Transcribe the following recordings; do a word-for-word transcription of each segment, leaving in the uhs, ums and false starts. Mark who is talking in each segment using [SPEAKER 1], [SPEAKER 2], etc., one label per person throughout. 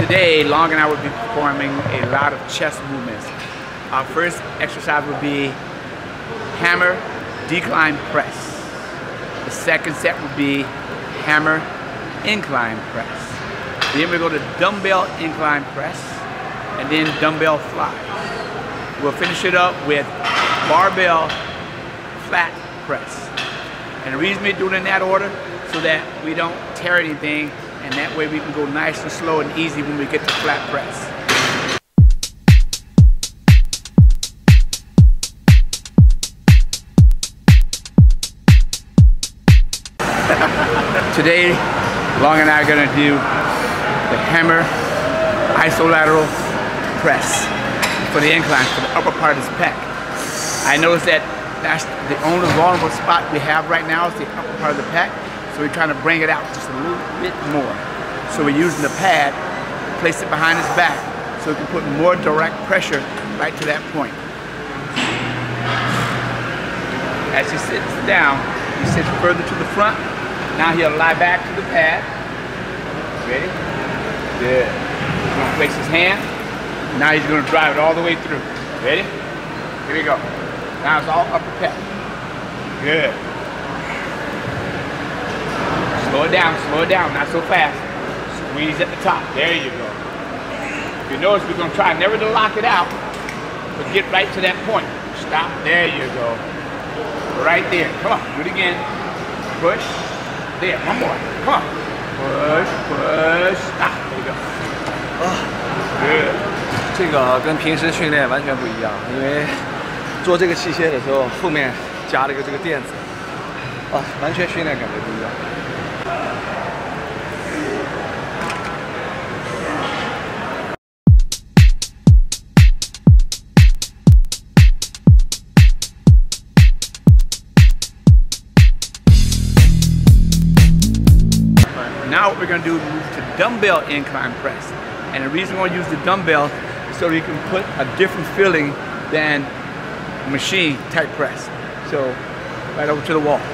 [SPEAKER 1] Today, Long and I will be performing a lot of chest movements. Our first exercise will be hammer decline press. The second set will be hammer incline press. Then we go to dumbbell incline press and then dumbbell flies. We'll finish it up with barbell flat press. And the reason we're doing it in that order so that we don't tear anything, and that way we can go nice and slow and easy when we get to flat press. Today, Long and I are going to do the hammer isolateral press for the incline, for the upper part of this pec. I noticed that that's the only vulnerable spot we have right now is the upper part of the pec, so we're trying to bring it out just a little bit more. So we're using the pad, place it behind his back, so we can put more direct pressure right to that point. As he sits down, he sits further to the front. Now he'll lie back to the pad. Ready? Good. He's going to place his hand. Now he's going to drive it all the way through. Ready? Here we go. Now it's all upper pec. Good. Slow it down, slow it down, not so fast. Squeeze at the top. There you go. If you notice, we're going to try never to lock it out, but get right to that point. Stop. There you go. Right there. Come on. Do it again. Push. There. One more. Come on. Push, push. Stop. There you go. Good.
[SPEAKER 2] 这个跟平时训练完全不一样，因为做这个器械的时候，后面加了一个这个垫子，啊，完全训练感觉不一样。
[SPEAKER 1] Now what we're going to do is move to dumbbell incline press. And the reason we're going to use the dumbbell is so you can put a different feeling than machine type press. So right over to the wall.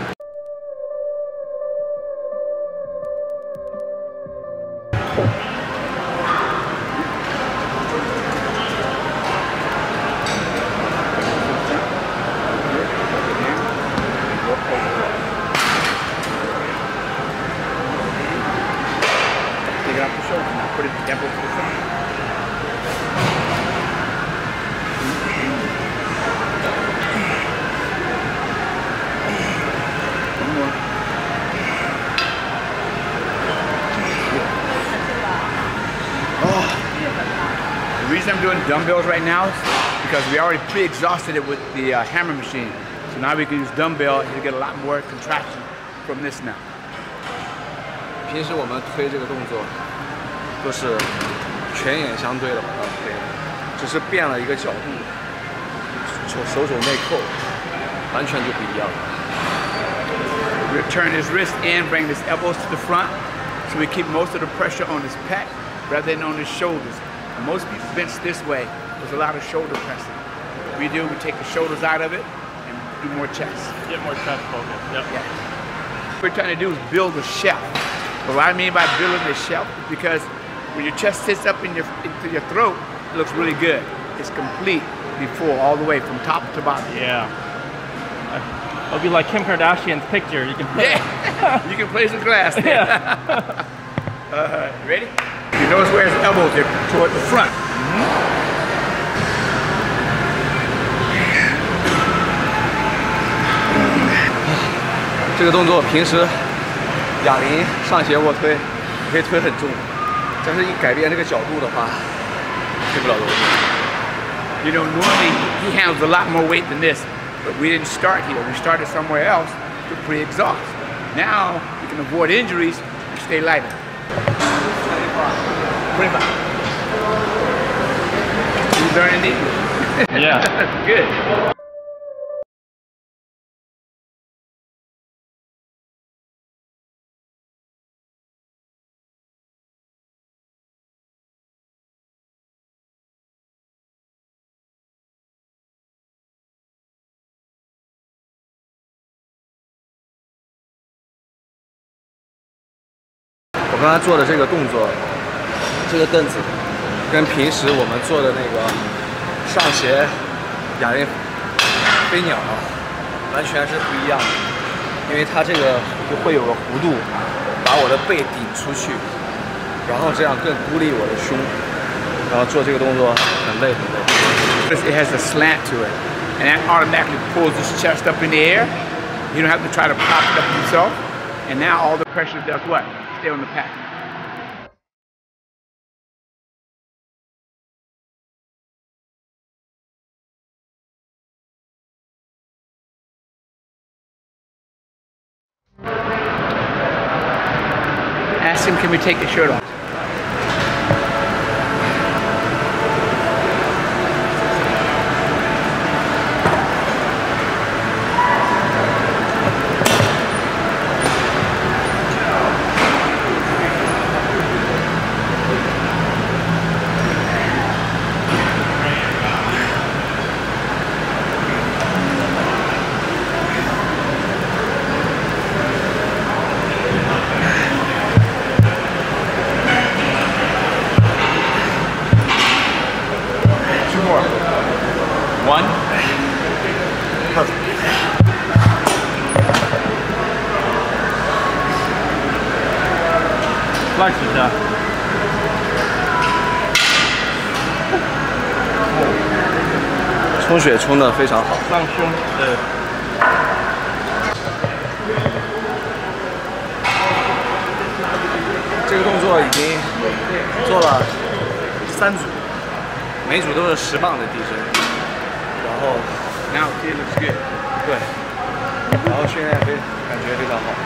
[SPEAKER 1] Take it off the shoulder, now put it elbow to the front. One more. Oh. The reason I'm doing dumbbells right now is because we already pre-exhausted it with the uh, hammer machine. So now we can use dumbbell to get a lot more contraction from this now.
[SPEAKER 2] 平时我们推这个动作都是全眼相对的把它推，只是变了一个角度，手手肘内扣，完全就不一样了。
[SPEAKER 1] We turn his wrist in, bring his elbows to the front, so we keep most of the pressure on his pec rather than on his shoulders. And most people bench this way. There's a lot of shoulder pressing. What we do, we take the shoulders out of it and do more chest.
[SPEAKER 3] Get more chest focus. Yep.
[SPEAKER 1] Yeah. What we're trying to do is build a shelf. But what I mean by building the shelf is because when your chest sits up in your, into your throat, it looks really good. It's complete before, all the way from top to bottom.
[SPEAKER 3] Yeah. It'll be like Kim Kardashian's picture. You can play.
[SPEAKER 1] Yeah. You can place a glass there.
[SPEAKER 3] Yeah.
[SPEAKER 1] uh, ready? You notice where his elbows are toward the front. Mm-hmm.
[SPEAKER 2] 这个动作平时哑铃上斜卧推，可以推很重，但是一改变这个角度的话，推不了多重。
[SPEAKER 1] You know, normally he handles a lot more weight than this, but we didn't start here. We started somewhere else to pre-exhaust. Now we can avoid injuries and stay lighter. twenty-five. You learning English?
[SPEAKER 3] Yeah.
[SPEAKER 1] Good.
[SPEAKER 2] 我刚才做的这个动作， 这个凳子跟平时我们做的那个上斜哑铃飞鸟啊，完全是不一样的，因为它这个会有个弧度，把我的背顶出去，然后这样更孤立我的胸，然后做这个动作很累很累。
[SPEAKER 1] Because it has a slant to it, and that automatically pulls his chest up in the air. You don't have to try to prop it up yourself, and now all the pressure does what? Stay on the pad. Ask him, can we take the shirt off? One. Perfect.
[SPEAKER 3] Flex 一下。
[SPEAKER 2] 充血充的非常好。
[SPEAKER 3] 上胸，对。
[SPEAKER 2] 这个动作已经做了三组，每组都是十磅的递增。然后
[SPEAKER 1] Now it looks good.
[SPEAKER 2] 对，然后训练非感觉非常好。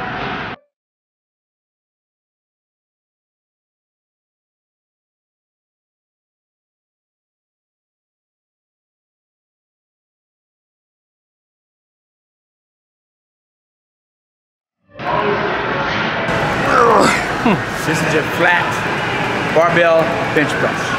[SPEAKER 1] This is a flat barbell bench press.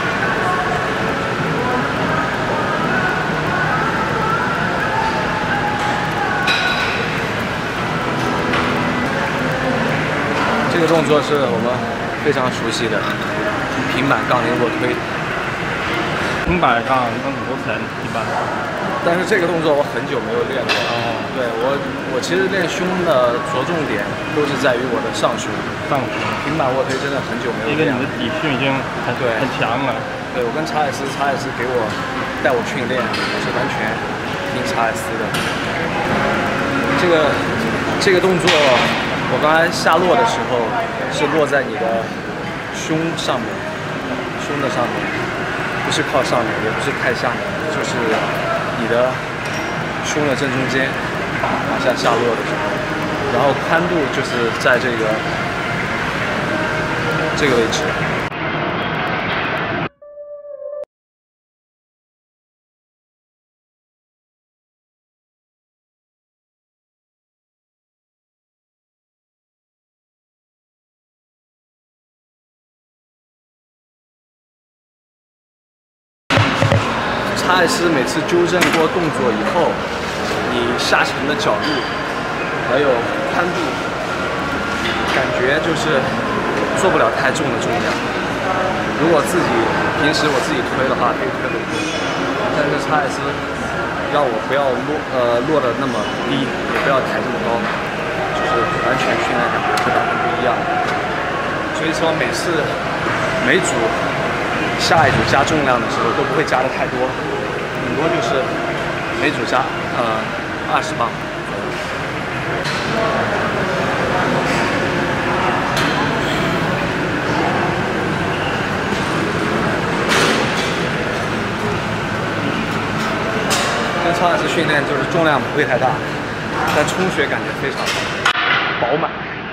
[SPEAKER 2] 这个动作是我们非常熟悉的平板杠铃卧推。
[SPEAKER 3] 平板杠跟很多层一般，
[SPEAKER 2] 但是这个动作我很久没有练过。哦，对我，我其实练胸的着重点都是在于我的上胸。
[SPEAKER 3] 上胸。
[SPEAKER 2] 平板卧推真的很久没有练。
[SPEAKER 3] 因为你的底训已经很
[SPEAKER 2] 对
[SPEAKER 3] 很强了。
[SPEAKER 2] 对，我跟查尔斯，查尔斯给我带我训练，我是完全听查尔斯的。这个这个动作。我刚才下落的时候是落在你的胸上面，胸的上面，不是靠上面，也不是太下面，就是你的胸的正中间往下下落的时候，然后宽度就是在这个这个位置。查尔斯每次纠正过动作以后，你下沉的角度还有宽度，感觉就是做不了太重的重量。如果自己平时我自己推的话，可以推得动，但是查尔斯让我不要落呃落得那么低，也不要抬这么高，就是完全训练感觉是完全不一样的。所以说每次每组下一组加重量的时候都不会加的太多。顶多就是每组加呃二十磅。跟超老师训练就是重量不会太大，但充血感觉非常饱满。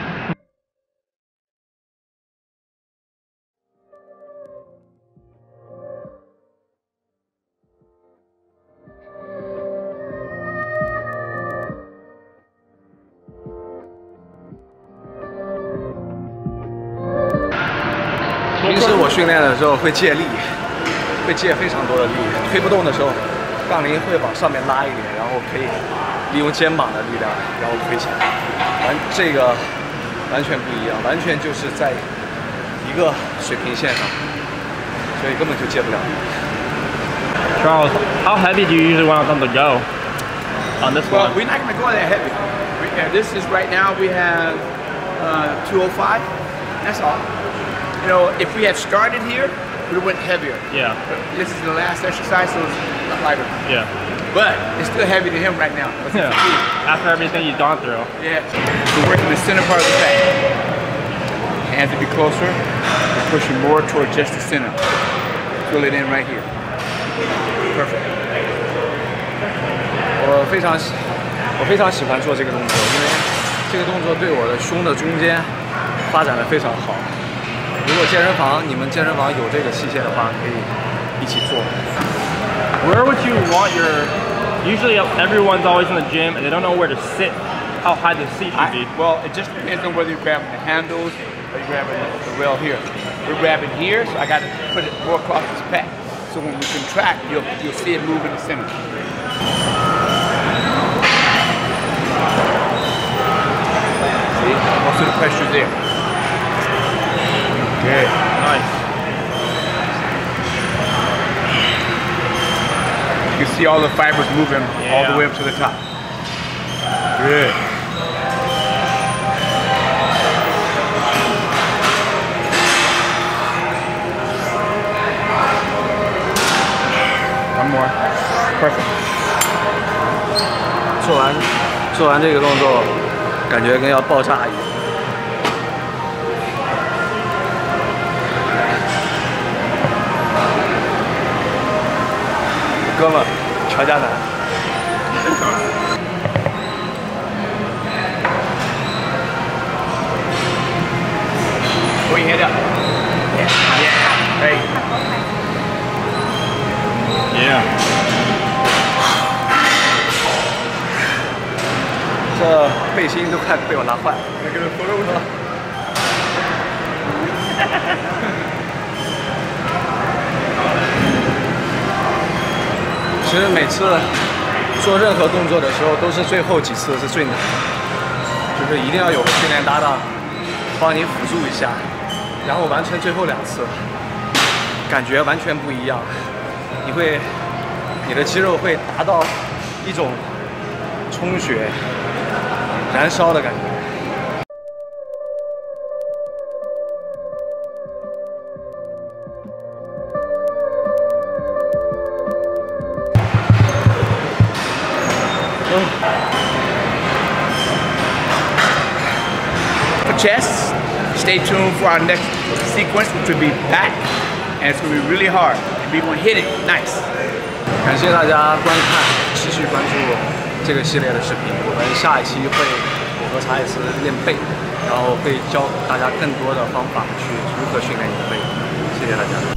[SPEAKER 2] 平时我训练的时候会借力，会借非常多的力，推不动的时候，杠铃会往上面拉一点，然后可以利用肩膀的力量，然后推起来。完这个完全不一样，完全就是在一个个水平线上，所以根本就接不了。
[SPEAKER 3] Charles, how heavy do you usually want them to go on this
[SPEAKER 1] well,
[SPEAKER 3] one?
[SPEAKER 1] We're not going to go that heavy. We, uh, this is right now we have uh, two oh five. That's all. You know, if we had started here, we went heavier.
[SPEAKER 3] Yeah.
[SPEAKER 1] But this is the last exercise, so it's a lot lighter.
[SPEAKER 3] Yeah.
[SPEAKER 1] But it's still heavy to him right now.
[SPEAKER 3] Yeah. After everything you've gone through.
[SPEAKER 1] Yeah. We're working the center part of the back. Hands to be closer. We're pushing more toward just the center. Fill it in right here. Perfect.
[SPEAKER 2] 我非常喜，我非常喜欢做这个动作，因为这个动作对我的胸的中间发展的非常好。如果健身房你们健身房有这个器械的话，可以一起做。
[SPEAKER 3] Where would you want your? Usually, everyone's always in the gym and they don't know where to sit. How high the seat should be?
[SPEAKER 1] I, well, it just depends on whether you're grabbing the handles or you're grabbing the, the rail here. We're grabbing here, so I got to put it more across this pack. So when we contract, you'll you'll see it move in the center. See, most of the pressure there. Good.
[SPEAKER 3] Nice.
[SPEAKER 1] You can see all the fibers moving
[SPEAKER 3] Yeah.
[SPEAKER 1] all the way up to the top. Good. One more. Perfect.
[SPEAKER 2] 做完做完这个动作，感觉跟要爆炸一样。哥们，乔家南。
[SPEAKER 1] Pull your head up. Yeah. Yeah. Hey.
[SPEAKER 3] Yeah.
[SPEAKER 2] 这背心都快被我拿坏了。其实每次做任何动作的时候，都是最后几次是最难的，就是一定要有个训练搭档帮你辅助一下，然后完成最后两次，感觉完全不一样。你会，你的肌肉会达到一种充血、燃烧的感觉。
[SPEAKER 1] For chest, stay tuned for our next sequence, which will be back, and it's going to be really hard. And we're going to hit it nice.
[SPEAKER 2] 感谢大家观看，持续关注这个系列的视频。我们下一期会我和查理斯练背，然后会教大家更多的方法去如何训练你的背。谢谢大家。